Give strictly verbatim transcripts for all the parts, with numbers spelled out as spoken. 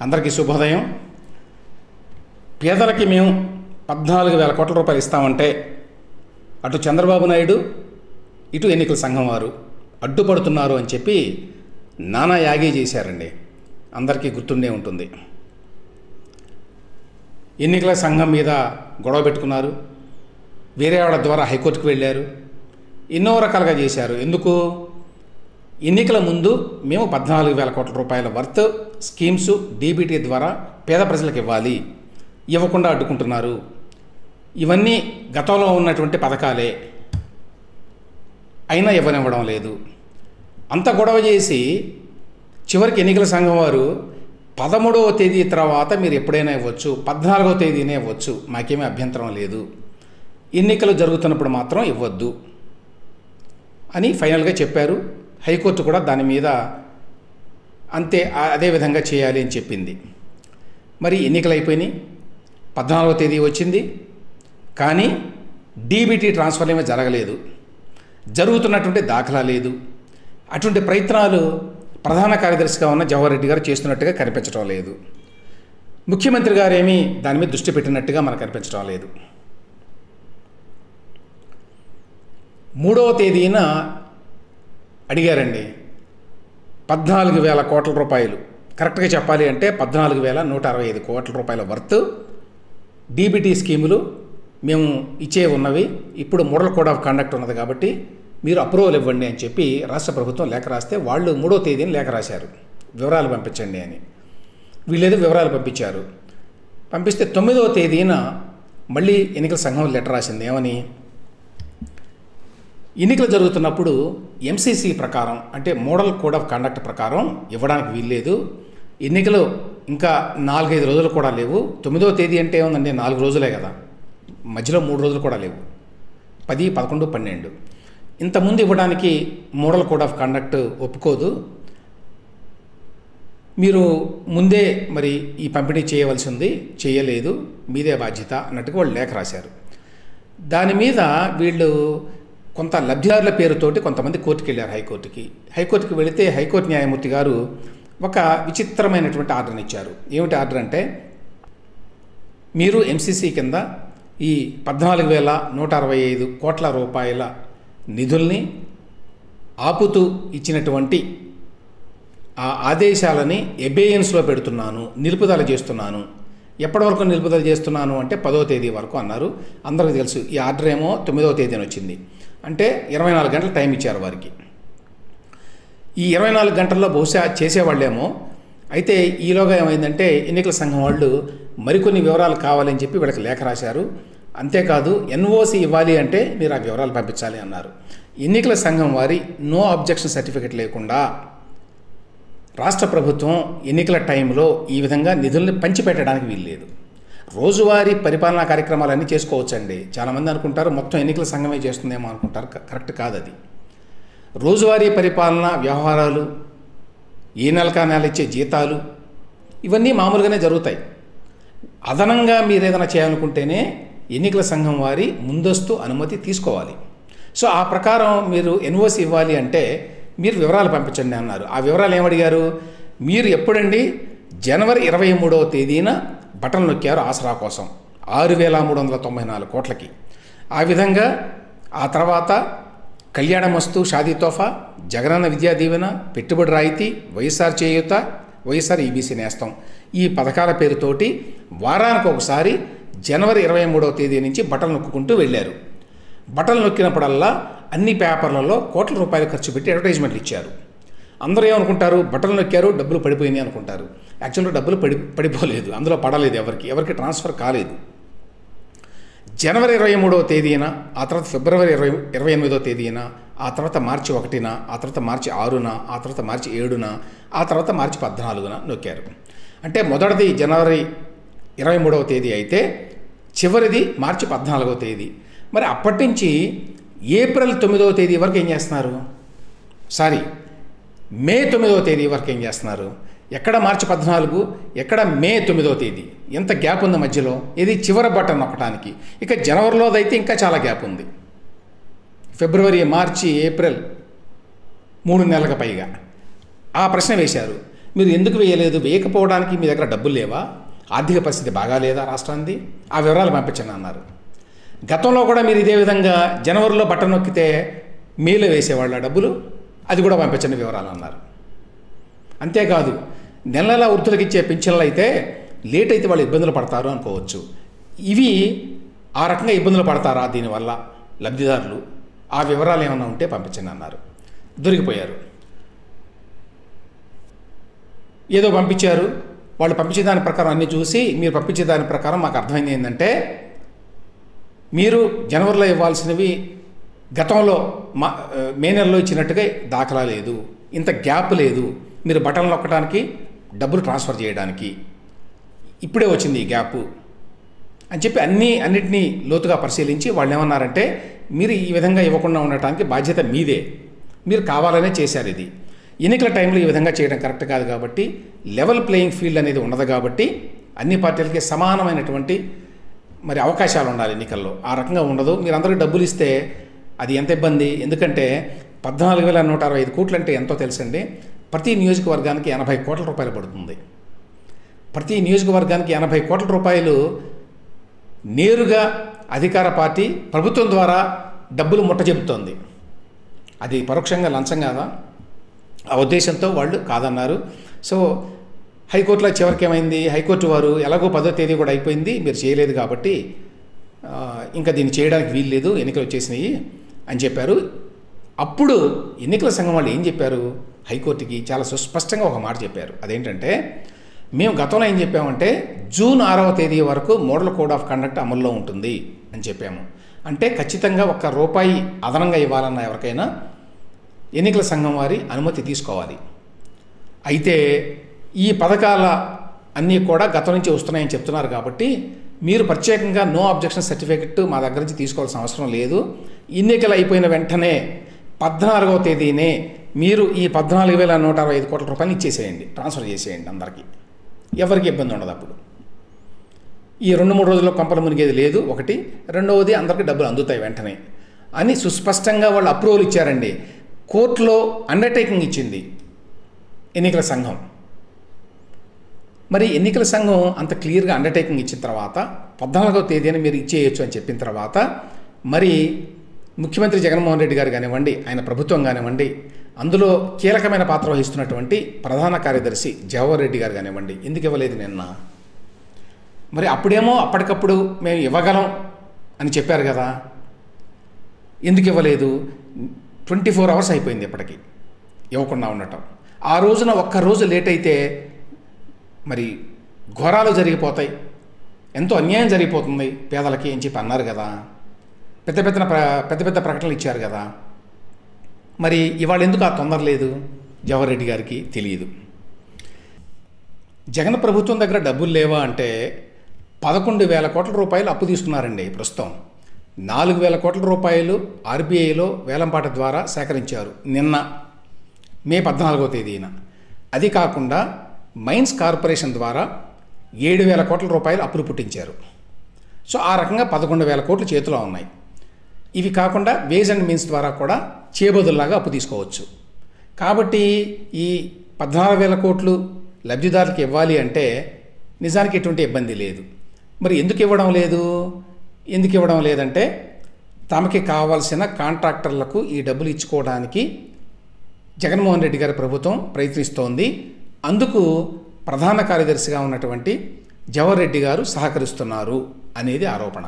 అందరికీ శుభోదయం. పేదలకి మేము పద్నాలుగు వేల కోట్ల రూపాయలు ఇస్తామంటే అటు చంద్రబాబు నాయుడు ఇటు ఎన్నికల సంఘం వారు అడ్డుపడుతున్నారు అని చెప్పి నానా యాగి చేశారండి. అందరికీ గుర్తుండే ఉంటుంది. ఎన్నికల సంఘం మీద గొడవ పెట్టుకున్నారు, వేరే వాళ్ళ ద్వారా హైకోర్టుకు వెళ్ళారు, ఎన్నో రకాలుగా చేశారు. ఎందుకు? ఎన్నికల ముందు మేము పద్నాలుగు వేల కోట్ల రూపాయల వర్త్ స్కీమ్స్ డీబీటీ ద్వారా పేద ప్రజలకు ఇవ్వాలి, ఇవ్వకుండా అడ్డుకుంటున్నారు. ఇవన్నీ గతంలో ఉన్నటువంటి పథకాలే, అయినా ఇవ్వనివ్వడం లేదు. అంత గొడవ చేసి చివరికి ఎన్నికల సంఘం వారు పదమూడవ తేదీ తర్వాత మీరు ఎప్పుడైనా ఇవ్వచ్చు, పద్నాలుగవ తేదీనే ఇవ్వచ్చు, మాకేమీ అభ్యంతరం లేదు, ఎన్నికలు జరుగుతున్నప్పుడు మాత్రం ఇవ్వద్దు అని ఫైనల్గా చెప్పారు. హైకోర్టు కూడా దాని మీద అంతే అదే విధంగా చేయాలి అని చెప్పింది. మరి ఎన్నికలు అయిపోయినాయి, పద్నాలుగవ తేదీ వచ్చింది, కానీ డీబీటీ ట్రాన్స్ఫర్ ఏమీ జరగలేదు, జరుగుతున్నటువంటి దాఖలా లేదు. అటువంటి ప్రయత్నాలు ప్రధాన కార్యదర్శిగా ఉన్న జవహర్ రెడ్డి గారు చేస్తున్నట్టుగా కనిపించడం లేదు. ముఖ్యమంత్రి గారు ఏమీ దాని మీద దృష్టి పెట్టినట్టుగా మనకు కనిపించడం లేదు. మూడవ తేదీన అడిగారండి పద్నాలుగు వేల కోట్ల రూపాయలు, కరెక్ట్గా చెప్పాలి అంటే పద్నాలుగు వేల నూట అరవై ఐదు కోట్ల రూపాయల వర్త్ డీబీటీ స్కీములు మేము ఇచ్చే ఉన్నవి, ఇప్పుడు మోడల్ కోడ్ ఆఫ్ కండక్ట్ ఉన్నది కాబట్టి మీరు అప్రూవల్ ఇవ్వండి అని చెప్పి రాష్ట్ర ప్రభుత్వం లేఖ రాస్తే వాళ్ళు మూడో తేదీని లేఖ రాశారు, వివరాలు పంపించండి అని. వీళ్ళేదో వివరాలు పంపించారు. పంపిస్తే తొమ్మిదవ తేదీన మళ్ళీ ఎన్నికల సంఘం లెటర్ రాసింది. ఏమని? ఎన్నికలు జరుగుతున్నప్పుడు ఎంసీసీ ప్రకారం అంటే మోడల్ కోడ్ ఆఫ్ కండక్ట్ ప్రకారం ఇవ్వడానికి వీల్లేదు, ఎన్నికలు ఇంకా నాలుగైదు రోజులు కూడా లేవు. తొమ్మిదవ తేదీ అంటే ఏముందండి, నాలుగు రోజులే కదా, మధ్యలో మూడు రోజులు కూడా లేవు, పది పదకొండు పన్నెండు. ఇంతకుముందు ఇవ్వడానికి మోడల్ కోడ్ ఆఫ్ కండక్ట్ ఒప్పుకోదు, మీరు ముందే మరి ఈ పంపిణీ చేయవలసి ఉంది, చేయలేదు, మీదే బాధ్యత అన్నట్టుగా వాళ్ళు లేఖ రాశారు. దాని మీద వీళ్ళు కొంత లబ్ధిదారుల పేరుతోటి కొంతమంది కోర్టుకు వెళ్ళారు, హైకోర్టుకి. హైకోర్టుకి వెళితే హైకోర్టు న్యాయమూర్తి గారు ఒక విచిత్రమైనటువంటి ఆర్డర్ని ఇచ్చారు. ఏమిటి ఆర్డర్ అంటే, మీరు ఎంసీసీ కింద ఈ పద్నాలుగు వేల నూట అరవై ఐదు కోట్ల రూపాయల నిధుల్ని ఆపుతూ ఇచ్చినటువంటి ఆ ఆదేశాలని ఎబేయన్స్లో పెడుతున్నాను, నిలుపుదల చేస్తున్నాను. ఎప్పటి వరకు నిలుపుదల చేస్తున్నాను అంటే పదో తేదీ వరకు అన్నారు. అందరికీ తెలుసు ఈ ఆర్డర్ ఏమో తొమ్మిదవ తేదీన వచ్చింది, అంటే ఇరవై నాలుగు గంటలు టైం ఇచ్చారు వారికి. ఈ ఇరవై నాలుగు గంటల్లో బహుశా చేసేవాళ్ళేమో. అయితే ఈలోగా ఏమైందంటే ఎన్నికల సంఘం వాళ్ళు మరికొన్ని వివరాలు కావాలని చెప్పి వీళ్ళకి లేఖ రాశారు. అంతేకాదు ఎన్ఓసి ఇవ్వాలి అంటే మీరు ఆ వివరాలు పంపించాలి అన్నారు. ఎన్నికల సంఘం వారి నో అబ్జెక్షన్ సర్టిఫికెట్ లేకుండా రాష్ట్ర ప్రభుత్వం ఎన్నికల టైంలో ఈ విధంగా నిధుల్ని పంచిపెట్టడానికి వీల్లేదు. రోజువారీ పరిపాలనా కార్యక్రమాలన్నీ చేసుకోవచ్చండి. చాలామంది అనుకుంటారు మొత్తం ఎన్నికల సంఘమే చేస్తుందేమో అనుకుంటారు, కరెక్ట్ కాదు అది. రోజువారీ పరిపాలన వ్యవహారాలు, ఏ నెలకా నెల ఇచ్చే జీతాలు, ఇవన్నీ మామూలుగానే జరుగుతాయి. అదనంగా మీరు ఏదైనా చేయాలనుకుంటేనే ఎన్నికల సంఘం వారి ముందస్తు అనుమతి తీసుకోవాలి. సో ఆ ప్రకారం మీరు ఎన్ఓసి ఇవ్వాలి అంటే మీరు వివరాలు పంపించండి అన్నారు. ఆ వివరాలు ఏమడిగారు? మీరు ఎప్పుడండి జనవరి ఇరవై మూడవ తేదీన బటన్ నొక్కారు ఆసరా కోసం ఆరు వేల మూడు వందల తొంభై నాలుగు కోట్లకి. ఆ విధంగా ఆ తర్వాత కళ్యాణమస్తు, షాదీ తోఫా, జగనన్న విద్యా దీవెన, పెట్టుబడి రాయితీ, వైఎస్ఆర్ చేయూత, వైఎస్ఆర్ ఈబీసీ నేస్తం, ఈ పథకాల పేరుతోటి వారానికి ఒకసారి జనవరి ఇరవై మూడవ తేదీ నుంచి బటన్ నొక్కుంటూ వెళ్ళారు. బటన్ నొక్కినప్పుడల్లా అన్ని పేపర్లలో కోట్ల రూపాయలు ఖర్చు పెట్టి అడ్వర్టైజ్మెంట్లు ఇచ్చారు. అందరూ ఏమనుకుంటారు, బటన్ నొక్కారు డబ్బులు పడిపోయినాయి అనుకుంటారు. యాక్చువల్గా డబ్బులు పడి పడిపోలేదు అందులో పడలేదు, ఎవరికి ఎవరికి ట్రాన్స్ఫర్ కాలేదు. జనవరి ఇరవై మూడవ తేదీన, ఆ తర్వాత ఫిబ్రవరి ఇరవై ఇరవై ఎనిమిదవ తేదీన, ఆ తర్వాత మార్చి ఒకటిన, ఆ తర్వాత మార్చి ఆరున, ఆ తర్వాత మార్చి ఏడున, ఆ తర్వాత మార్చి పద్నాలుగున నొక్కారు. అంటే మొదటిది జనవరి ఇరవై మూడవ తేదీ అయితే చివరిది మార్చి పద్నాలుగవ తేదీ. మరి అప్పటి నుంచి ఏప్రిల్ తొమ్మిదవ తేదీ వరకు ఏం చేస్తున్నారు? సారీ మే తొమ్మిదవ తేదీ వరకు ఏం చేస్తున్నారు? ఎక్కడ మార్చి పద్నాలుగు, ఎక్కడ మే తొమ్మిదవ తేదీ, ఎంత గ్యాప్ ఉంది మధ్యలో? ఇది చివరి బటన్ నొక్కడానికి. ఇక జనవరిలోదైతే ఇంకా చాలా గ్యాప్ ఉంది. ఫిబ్రవరి, మార్చి, ఏప్రిల్, మూడు నెలలకు పైగా. ఆ ప్రశ్న వేశారు. మీరు ఎందుకు వేయలేదు? వేయకపోవడానికి మీ దగ్గర డబ్బులు లేవా? ఆర్థిక పరిస్థితి బాగాలేదా రాష్ట్రానికి? ఆ వివరాలు పంపించండి అన్నారు. గతంలో కూడా మీరు ఇదే విధంగా జనవరిలో బటన్ నొక్కితే మేలో వేసేవాళ్ళ డబ్బులు, అది కూడా పంపించండి వివరాలు అన్నారు. అంతేకాదు, నెల నెల వృద్ధులకు ఇచ్చే పింఛన్లు అయితే లేట్ అయితే వాళ్ళు ఇబ్బందులు పడతారు అనుకోవచ్చు. ఇవి ఆ రకంగా ఇబ్బందులు పడతారా దీనివల్ల లబ్ధిదారులు? ఆ వివరాలు ఏమైనా ఉంటే పంపించండి అన్నారు. దొరికిపోయారు. ఏదో పంపించారు. వాళ్ళు పంపించే దాని ప్రకారం అన్నీ చూసి మీరు పంపించే దాని ప్రకారం మాకు అర్థమైంది ఏంటంటే, మీరు జనవరిలో ఇవ్వాల్సినవి గతంలో మా మే నెలలో ఇచ్చినట్టుగా దాఖలా లేదు, ఇంత గ్యాప్ లేదు, మీరు బటన్ నొక్కడానికి డబ్బులు ట్రాన్స్ఫర్ చేయడానికి ఇప్పుడే వచ్చింది ఈ గ్యాపు అని చెప్పి అన్నీ అన్నిటినీ లోతుగా పరిశీలించి వాళ్ళు ఏమన్నారంటే, మీరు ఈ విధంగా ఇవ్వకుండా ఉండటానికి బాధ్యత మీదే, మీరు కావాలనే చేశారు. ఇది ఎన్నికల టైంలో ఈ విధంగా చేయడం కరెక్ట్ కాదు కాబట్టి, లెవెల్ ప్లేయింగ్ ఫీల్డ్ అనేది ఉండదు కాబట్టి అన్ని పార్టీలకి సమానమైనటువంటి మరి అవకాశాలు ఉండాలి ఎన్నికల్లో. ఆ రకంగా ఉండదు. మీరు అందరికీ డబ్బులు ఇస్తే అది ఎంత ఇబ్బంది. ఎందుకంటే పద్నాలుగు వేల నూట అరవై ఐదు కోట్లు అంటే ఎంతో తెలుసండి. ప్రతి నియోజకవర్గానికి ఎనభై కోట్ల రూపాయలు పడుతుంది. ప్రతి నియోజకవర్గానికి ఎనభై కోట్ల రూపాయలు నేరుగా అధికార పార్టీ ప్రభుత్వం ద్వారా డబ్బులు ముట్ట చెబుతోంది. అది పరోక్షంగా లంచం కాదా? ఆ ఉద్దేశంతో వాళ్ళు కాదన్నారు. సో హైకోర్టులో చివరికి ఏమైంది, హైకోర్టు వారు ఎలాగో పదో తేదీ కూడా అయిపోయింది, మీరు చేయలేదు కాబట్టి ఇంకా దీన్ని చేయడానికి వీలు లేదు, ఎన్నికలు వచ్చేసినాయి అని చెప్పారు. అప్పుడు ఎన్నికల సంఘం వాళ్ళు ఏం చెప్పారు, హైకోర్టుకి చాలా సుస్పష్టంగా ఒక మాట చెప్పారు. అదేంటంటే, మేము గతంలో ఏం చెప్పామంటే జూన్ ఆరవ తేదీ వరకు మోడల్ కోడ్ ఆఫ్ కండక్ట్ అమల్లో ఉంటుంది అని చెప్పాము. అంటే ఖచ్చితంగా ఒక్క రూపాయి అదనంగా ఇవ్వాలన్న ఎవరికైనా ఎన్నికల సంఘం వారి అనుమతి తీసుకోవాలి. అయితే ఈ పథకాల అన్నీ కూడా గతం నుంచి వస్తున్నాయని చెప్తున్నారు కాబట్టి మీరు ప్రత్యేకంగా నో అబ్జెక్షన్ సర్టిఫికెట్ మా దగ్గర నుంచి తీసుకోవాల్సిన అవసరం లేదు. ఎన్నికలు అయిపోయిన వెంటనే పద్నాలుగవ తేదీనే మీరు ఈ పద్నాలుగు వేల నూట అరవై ఐదు కోట్ల రూపాయలు ఇచ్చేసేయండి, ట్రాన్స్ఫర్ చేసేయండి అందరికీ, ఎవరికి ఇబ్బంది ఉండదు. అప్పుడు ఈ రెండు మూడు రోజుల్లో కొంపలు మునిగేది లేదు ఒకటి. రెండవది అందరికీ డబ్బులు అందుతాయి వెంటనే అని సుస్పష్టంగా వాళ్ళు అప్రూవల్ ఇచ్చారండి. కోర్టులో అండర్టేకింగ్ ఇచ్చింది ఎన్నికల సంఘం. మరి ఎన్నికల సంఘం అంత క్లియర్గా అండర్టేకింగ్ ఇచ్చిన తర్వాత పద్నాలుగవ తేదీని మీరు ఇచ్చేయచ్చు అని చెప్పిన తర్వాత మరి ముఖ్యమంత్రి జగన్మోహన్ రెడ్డి గారు కానివ్వండి, ఆయన ప్రభుత్వం కానివ్వండి, అందులో కీలకమైన పాత్ర వహిస్తున్నటువంటి ప్రధాన కార్యదర్శి జవహర్ రెడ్డి గారు కానివ్వండి, ఎందుకు ఇవ్వలేదు నిన్న? మరి అప్పుడేమో అప్పటికప్పుడు మేము ఇవ్వగలం అని చెప్పారు కదా, ఎందుకు ఇవ్వలేదు? ట్వంటీ ఫోర్ అవర్స్ అయిపోయింది ఇప్పటికీ ఇవ్వకుండా ఉండటం. ఆ రోజున ఒక్కరోజు లేట్ అయితే మరి ఘోరాలు జరిగిపోతాయి, ఎంతో అన్యాయం జరిగిపోతుంది పేదలకి అని చెప్పి అన్నారు కదా, పెద్ద పెద్ద పెద్ద పెద్ద ప్రకటనలు ఇచ్చారు కదా. మరి ఇవాళ ఎందుకు ఆ తొందర లేదు జవహర్ రెడ్డి గారికి తెలియదు. జగన్ ప్రభుత్వం దగ్గర డబ్బులు లేవా అంటే పదకొండు వేల కోట్ల రూపాయలు అప్పు తీసుకున్నారండి ప్రస్తుతం. నాలుగు వేల కోట్ల రూపాయలు ఆర్బీఐలో వేలంపాట ద్వారా సేకరించారు నిన్న మే పద్నాలుగో తేదీన. అది కాకుండా మైన్స్ కార్పొరేషన్ ద్వారా ఏడు వేల కోట్ల రూపాయలు అప్పులు పుట్టించారు. సో ఆ రకంగా పదకొండు వేల కోట్లు చేతిలో ఉన్నాయి. ఇవి కాకుండా వేజ్ అండ్ మీన్స్ ద్వారా కూడా చేబదుల్లాగా అప్పు తీసుకోవచ్చు. కాబట్టి ఈ పద్నాలుగు వేల కోట్లు లబ్ధిదారులకు ఇవ్వాలి అంటే నిజానికి ఎటువంటి ఇబ్బంది లేదు. మరి ఎందుకు ఇవ్వడం లేదు? ఎందుకు ఇవ్వడం లేదంటే తమకి కావాల్సిన కాంట్రాక్టర్లకు ఈ డబ్బులు ఇచ్చుకోవడానికి జగన్మోహన్ రెడ్డి గారి ప్రభుత్వం ప్రయత్నిస్తోంది. అందుకు ప్రధాన కార్యదర్శిగా ఉన్నటువంటి జవహర్ రెడ్డి గారు సహకరిస్తున్నారు అనేది ఆరోపణ.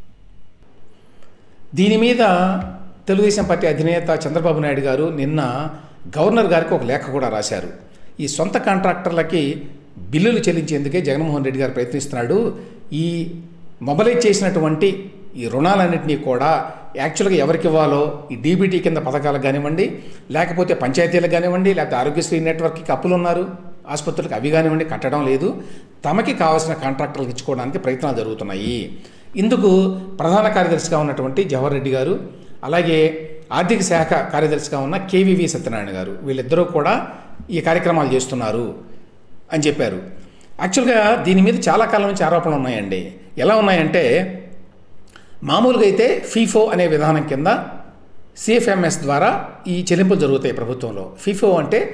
దీని మీద తెలుగుదేశం పార్టీ అధినేత చంద్రబాబు నాయుడు గారు నిన్న గవర్నర్ గారికి ఒక లేఖ కూడా రాశారు. ఈ సొంత కాంట్రాక్టర్లకి బిల్లులు చెల్లించేందుకే జగన్మోహన్ రెడ్డి గారు ప్రయత్నిస్తున్నాడు. ఈ మొబలైజ్ చేసినటువంటి ఈ రుణాలన్నింటినీ కూడా యాక్చువల్గా ఎవరికి ఇవ్వాలో ఈ డీబీటీ కింద పథకాలకు కానివ్వండి, లేకపోతే పంచాయతీలకు కానివ్వండి, లేకపోతే ఆరోగ్యశ్రీ నెట్వర్క్కి అప్పులు ఉన్నారు ఆసుపత్రులకు, అవి కానివ్వండి కట్టడం లేదు. తమకి కావాల్సిన కాంట్రాక్టర్లకు ఇచ్చుకోవడానికి ప్రయత్నాలు జరుగుతున్నాయి. ఇందుకు ప్రధాన కార్యదర్శిగా ఉన్నటువంటి జవహర్ రెడ్డి గారు, అలాగే ఆర్థిక శాఖ కార్యదర్శిగా ఉన్న కేవీవి సత్యనారాయణ గారు, వీళ్ళిద్దరూ కూడా ఈ కార్యక్రమాలు చేస్తున్నారు అని చెప్పారు. యాక్చువల్గా దీని మీద చాలా కాలం నుంచి ఆరోపణలు ఉన్నాయండి. ఎలా ఉన్నాయంటే, మామూలుగా అయితే ఫీఫో అనే విధానం కింద సిఎఫ్ఎంఎస్ ద్వారా ఈ చెల్లింపులు జరుగుతాయి ప్రభుత్వంలో. ఫీఫో అంటే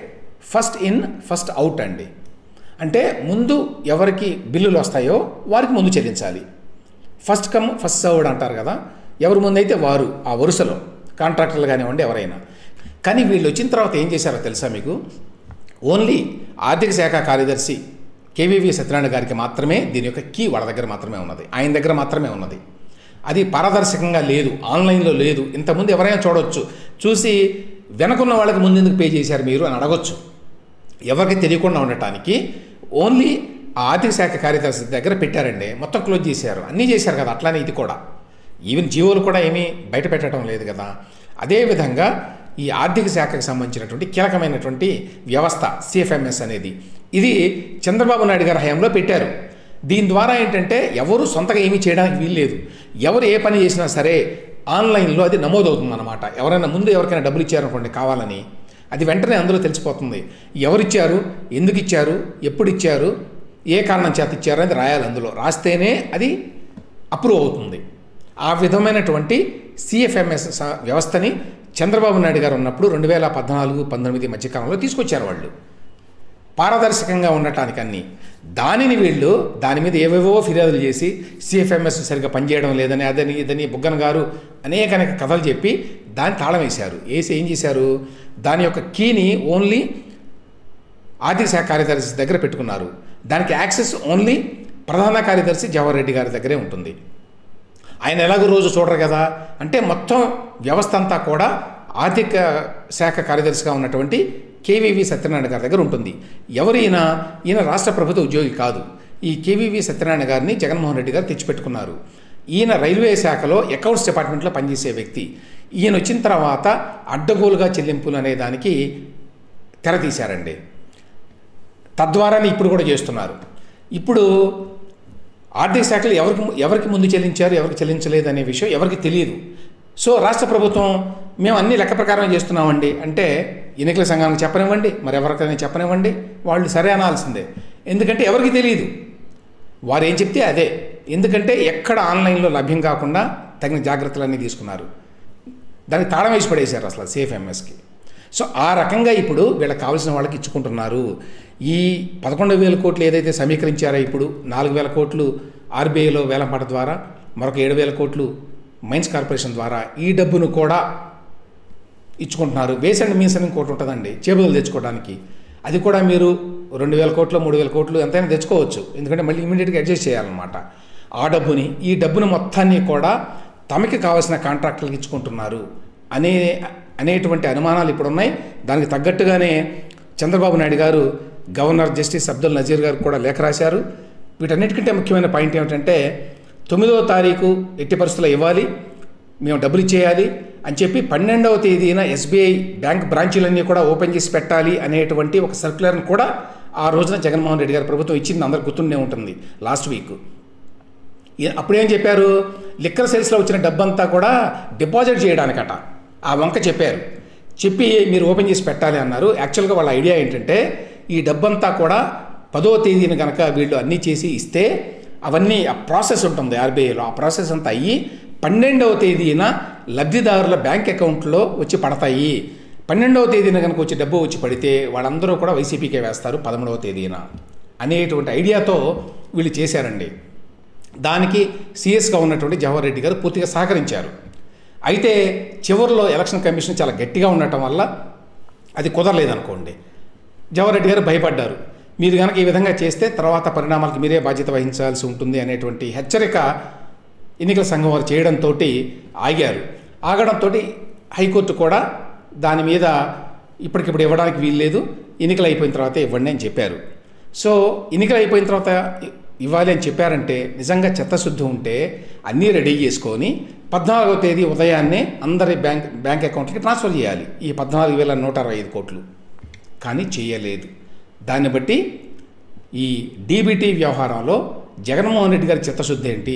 ఫస్ట్ ఇన్ ఫస్ట్ అవుట్ అండి. అంటే ముందు ఎవరికి బిల్లులు వస్తాయో వారికి ముందు చెల్లించాలి. ఫస్ట్ కమ్ ఫస్ట్ సర్వ్డ్ అంటారు కదా, ఎవరు ముందైతే వారు ఆ వరుసలో, కాంట్రాక్టర్లు కానివ్వండి ఎవరైనా. కానీ వీళ్ళు వచ్చిన తర్వాత ఏం చేశారో తెలుసా మీకు? ఓన్లీ ఆర్థిక శాఖ కార్యదర్శి కేవీవి సత్యనారాయణ గారికి మాత్రమే దీని యొక్క కీ వాళ్ళ దగ్గర మాత్రమే ఉన్నది, ఆయన దగ్గర మాత్రమే ఉన్నది. అది పారదర్శకంగా లేదు, ఆన్లైన్లో లేదు. ఇంతకుముందు ఎవరైనా చూడవచ్చు, చూసి వెనకున్న వాళ్ళకి ముందెందుకు పే చేశారు మీరు అని అడగొచ్చు. ఎవరికి తెలియకుండా ఉండటానికి ఓన్లీ ఆ ఆర్థిక శాఖ కార్యదర్శి దగ్గర పెట్టారండి, మొత్తం క్లోజ్ చేశారు. అన్నీ చేశారు కదా, అట్లానే ఇది కూడా. ఈవెన్ జీవోలు కూడా ఏమీ బయట పెట్టడం లేదు కదా. అదేవిధంగా ఈ ఆర్థిక శాఖకు సంబంధించినటువంటి కీలకమైనటువంటి వ్యవస్థ సిఎఫ్ఎంఎస్ అనేది, ఇది చంద్రబాబు నాయుడు గారి హయాంలో పెట్టారు. దీని ద్వారా ఏంటంటే ఎవరు సొంతగా ఏమీ చేయడానికి వీల్లేదు. ఎవరు ఏ పని చేసినా సరే ఆన్లైన్లో అది నమోదవుతుంది అన్నమాట. ఎవరైనా ముందు ఎవరికైనా డబ్బులు ఇచ్చారనుకోండి కావాలని, అది వెంటనే అందులో తెలిసిపోతుంది. ఎవరిచ్చారు, ఎందుకు ఇచ్చారు, ఎప్పుడు ఇచ్చారు, ఏ కారణం చేత ఇచ్చారు అనేది రాయాలి. అందులో రాస్తేనే అది అప్రూవ్ అవుతుంది. ఆ విధమైనటువంటి సిఎఫ్ఎంఎస్ వ్యవస్థని చంద్రబాబు నాయుడు గారు ఉన్నప్పుడు రెండు వేల పద్నాలుగు పంతొమ్మిది మధ్యకాలంలో తీసుకొచ్చారు వాళ్ళు, పారదర్శకంగా ఉండటానికి అన్నీ. దానిని వీళ్ళు దాని మీద ఏవేవో ఫిర్యాదులు చేసి సిఎఫ్ఎంఎస్ సరిగ్గా పనిచేయడం లేదని, అదని ఇదని బుగ్గన గారు అనేక అనేక కథలు చెప్పి దాన్ని తాళం వేశారు. వేసి ఏం చేశారు, దాని యొక్క కీని ఓన్లీ ఆర్థిక శాఖ కార్యదర్శి దగ్గర పెట్టుకున్నారు. దానికి యాక్సెస్ ఓన్లీ ప్రధాన కార్యదర్శి జవహర్ రెడ్డి గారి దగ్గరే ఉంటుంది. ఆయన ఎలాగో రోజు చూడరు కదా, అంటే మొత్తం వ్యవస్థ అంతా కూడా ఆర్థిక శాఖ కార్యదర్శిగా ఉన్నటువంటి కేవీవి సత్యనారాయణ గారి దగ్గర ఉంటుంది. ఎవరైనా ఈయన రాష్ట్ర ప్రభుత్వ ఉద్యోగి కాదు. ఈ కేవీవి సత్యనారాయణ గారిని జగన్మోహన్ రెడ్డి గారు తెచ్చిపెట్టుకున్నారు. ఈయన రైల్వే శాఖలో అకౌంట్స్ డిపార్ట్మెంట్లో పనిచేసే వ్యక్తి. ఈయన వచ్చిన తర్వాత అడ్డగోలుగా చెల్లింపులు అనే దానికి తెరతీశారండి. తద్వారానే ఇప్పుడు కూడా చేస్తున్నారు. ఇప్పుడు ఆర్థిక శాఖలు ఎవరికి ఎవరికి ముందు చెల్లించారు, ఎవరికి చెల్లించలేదు అనే విషయం ఎవరికి తెలియదు. సో రాష్ట్ర ప్రభుత్వం మేము అన్ని లెక్క ప్రకారం చేస్తున్నామండి అంటే ఎన్నికల సంఘానికి చెప్పనివ్వండి, మరి ఎవరికైనా చెప్పనివ్వండి, వాళ్ళు సరే అనాల్సిందే. ఎందుకంటే ఎవరికి తెలియదు, వారు ఏం చెప్తే అదే. ఎందుకంటే ఎక్కడ ఆన్లైన్లో లభ్యం కాకుండా తగిన జాగ్రత్తలన్నీ తీసుకున్నారు. దానికి తాళం వేసి పడేశారు అసలు సిఎఫ్ఎంఎస్కి. సో ఆ రకంగా ఇప్పుడు వీళ్ళకి కావాల్సిన వాళ్ళకి ఇచ్చుకుంటున్నారు. ఈ పదకొండు వేల కోట్లు ఏదైతే సమీకరించారో ఇప్పుడు నాలుగు వేల కోట్లు ఆర్బీఐలో వేలంపాట ద్వారా, మరొక ఏడు వేల కోట్లు మైన్స్ కార్పొరేషన్ ద్వారా ఈ డబ్బును కూడా ఇచ్చుకుంటున్నారు. బేస్ అండ్ మీన్స్ అని ఇంకోటి ఉంటుందండి చేబులు తెచ్చుకోవడానికి. అది కూడా మీరు రెండు వేల కోట్లు మూడు వేల కోట్లు ఎంతైనా తెచ్చుకోవచ్చు, ఎందుకంటే మళ్ళీ ఇమీడియట్గా అడ్జస్ట్ చేయాలన్నమాట ఆ డబ్బుని. ఈ డబ్బును మొత్తాన్ని కూడా తమకి కావాల్సిన కాంట్రాక్టులకు ఇచ్చుకుంటున్నారు అనే అనేటువంటి అనుమానాలు ఇప్పుడు ఉన్నాయి. దానికి తగ్గట్టుగానే చంద్రబాబు నాయుడు గారు గవర్నర్ జస్టిస్ అబ్దుల్ నజీర్ గారు కూడా లేఖ రాశారు. వీటన్నిటికంటే ముఖ్యమైన పాయింట్ ఏమిటంటే తొమ్మిదవ తారీఖు ఎట్టి పరిస్థితుల్లో ఇవ్వాలి, మేము డబ్బులు ఇచ్చేయాలి అని చెప్పి పన్నెండవ తేదీన ఎస్బీఐ బ్యాంక్ బ్రాంచీలన్నీ కూడా ఓపెన్ చేసి పెట్టాలి అనేటువంటి ఒక సర్క్యులర్ని కూడా ఆ రోజున జగన్మోహన్ రెడ్డి గారి ప్రభుత్వం ఇచ్చింది, అందరికి గుర్తుండే ఉంటుంది లాస్ట్ వీక్. అప్పుడేం చెప్పారు, లిక్కర్ సేల్స్లో వచ్చిన డబ్బంతా కూడా డిపాజిట్ చేయడానికట ఆ వంక చెప్పారు. చెప్పి మీరు ఓపెన్ చేసి పెట్టాలి అన్నారు. యాక్చువల్గా వాళ్ళ ఐడియా ఏంటంటే ఈ డబ్బంతా కూడా పదో తేదీన కనుక వీళ్ళు అన్నీ చేసి ఇస్తే అవన్నీ ఆ ప్రాసెస్ ఉంటుంది ఆర్బీఐలో, ఆ ప్రాసెస్ అంతా అయ్యి పన్నెండవ తేదీన లబ్ధిదారుల బ్యాంక్ అకౌంట్లో వచ్చి పడతాయి. పన్నెండవ తేదీన కనుక వచ్చి డబ్బు వచ్చి పడితే వాళ్ళందరూ కూడా వైసీపీకే వేస్తారు పదమూడవ తేదీన అనేటువంటి ఐడియాతో వీళ్ళు చేశారండి. దానికి సీఎస్గా ఉన్నటువంటి జవహర్ రెడ్డి గారు పూర్తిగా సహకరించారు. అయితే చివరిలో ఎలక్షన్ కమిషన్ చాలా గట్టిగా ఉండటం వల్ల అది కుదరలేదనుకోండి. జవహర్ రెడ్డి గారు భయపడ్డారు, మీరు కనుక ఈ విధంగా చేస్తే తర్వాత పరిణామాలకు మీరే బాధ్యత వహించాల్సి ఉంటుంది అనేటువంటి హెచ్చరిక ఎన్నికల సంఘం వారు చేయడంతో ఆగారు. ఆగడంతో హైకోర్టు కూడా దాని మీద ఇప్పటికిప్పుడు ఇవ్వడానికి వీల్లేదు, ఎన్నికలు అయిపోయిన తర్వాత ఇవ్వండి అని చెప్పారు. సో ఎన్నికలు అయిపోయిన తర్వాత ఇవ్వాలి అని చెప్పారంటే నిజంగా చిత్తశుద్ధి ఉంటే అన్నీ రెడీ చేసుకొని పద్నాలుగవ తేదీ ఉదయాన్నే అందరి బ్యాంక్ బ్యాంక్ అకౌంట్కి ట్రాన్స్ఫర్ చేయాలి ఈ పద్నాలుగు వేల నూట అరవై ఐదు కోట్లు. కానీ చేయలేదు. దాన్ని బట్టి ఈ డీబీటీ వ్యవహారంలో జగన్మోహన్ రెడ్డి గారి చిత్తశుద్ధి ఏంటి,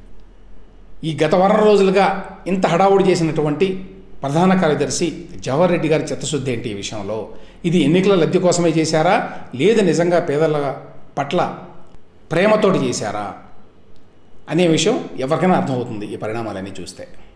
ఈ గత వారం రోజులుగా ఇంత హడావుడి చేసినటువంటి ప్రధాన కార్యదర్శి జవహర్ రెడ్డి గారి చిత్తశుద్ధి ఏంటి ఈ విషయంలో, ఇది ఎన్నికల లబ్ధి కోసమే చేశారా లేదు నిజంగా పేదల పట్ల ప్రేమతోటి చేశారా అనే విషయం ఎవరికైనా అర్థమవుతుంది ఈ పరిణామాలన్నీ చూస్తే.